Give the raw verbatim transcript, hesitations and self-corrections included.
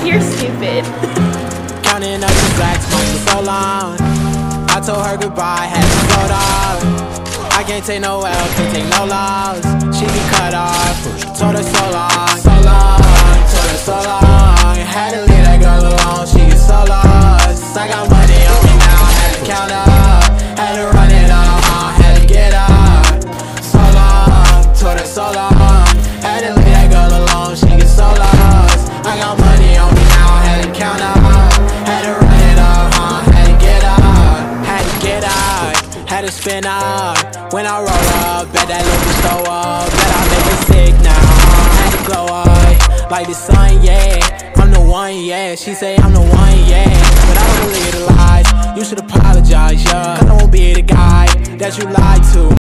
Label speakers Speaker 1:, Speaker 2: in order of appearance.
Speaker 1: You're stupid.
Speaker 2: Counting up the racks, mine for so long. I told her goodbye, had to slow down. I can't take no L, can't take no loss. She be cut off, told her so long, so long, told her so long. Had to leave that girl alone, she get so lost. I got money on me now, had to count up, had to run it up, uh, had to get up. So long, told her so long. Had to leave that girl alone, she get so lost. I got money on me now, had to count up, had to run it up, uh, had to get up, had to get up, had to spin up. When I roll up, bet that liquor throw up, bet I make it sick now, uh, had to glow up, like the sun, yeah. I'm the one, yeah, she say I'm the one, yeah. But I don't believe the lies, you should apologize, yeah. Cause I won't be the guy that you lied to.